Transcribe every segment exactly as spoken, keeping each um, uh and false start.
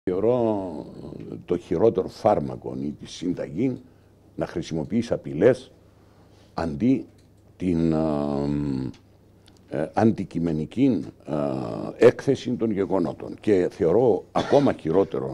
Θεωρώ το χειρότερο φάρμακο ή τη συνταγή να χρησιμοποιείς απειλές αντί την α, ε, αντικειμενική α, έκθεση των γεγονότων. Και θεωρώ ακόμα χειρότερο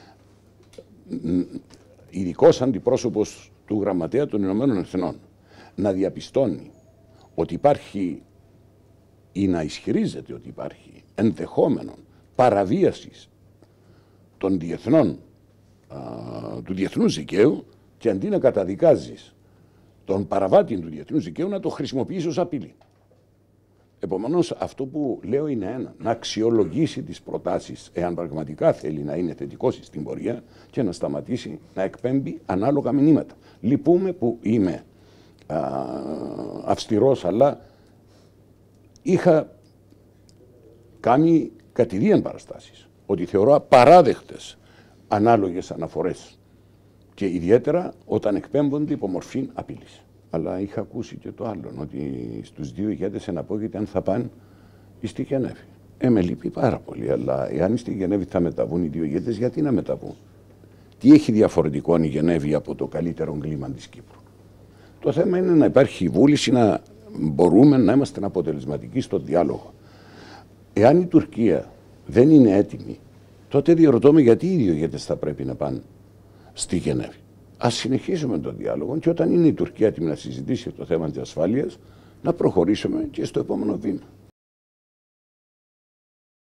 ειδικός αντιπρόσωπος του Γραμματέα των Ηνωμένων Εθνών να διαπιστώνει ότι υπάρχει ή να ισχυρίζεται ότι υπάρχει ενδεχόμενο παραβίασης των διεθνών, α, του διεθνούς δικαίου και αντί να καταδικάζεις τον παραβάτη του διεθνούς δικαίου να το χρησιμοποιήσει ως απειλή. Επομένως, αυτό που λέω είναι ένα, να αξιολογήσει τις προτάσεις εάν πραγματικά θέλει να είναι θετικός στην πορεία και να σταματήσει να εκπέμπει ανάλογα μηνύματα. Λυπούμε που είμαι α, αυστηρός, αλλά είχα κάνει κατηδίαν παραστάσεις ότι θεωρώ απαράδεκτες ανάλογες αναφορές και ιδιαίτερα όταν εκπέμπονται υπό μορφή απειλής. Αλλά είχα ακούσει και το άλλο, ότι στους δύο ηγέτες εναπόκειται αν θα πάνε στη Γενέβη. Ε, με λείπει πάρα πολύ, αλλά εάν στη Γενέβη θα μεταβούν οι δύο ηγέτες, γιατί να μεταβούν? Τι έχει διαφορετικό η Γενέβη από το καλύτερο κλίμα της Κύπρου? Το θέμα είναι να υπάρχει βούληση να μπορούμε να είμαστε αποτελεσματικοί στο διάλογο. Εάν η Τουρκία δεν είναι έτοιμη, τότε διαρωτώ με γιατί οι δύο ηγέτες θα πρέπει να πάνε στη Γενέβη. Ας συνεχίσουμε τον διάλογο και όταν είναι η Τουρκία έτοιμη να συζητήσει το θέμα της ασφάλειας, να προχωρήσουμε και στο επόμενο βήμα.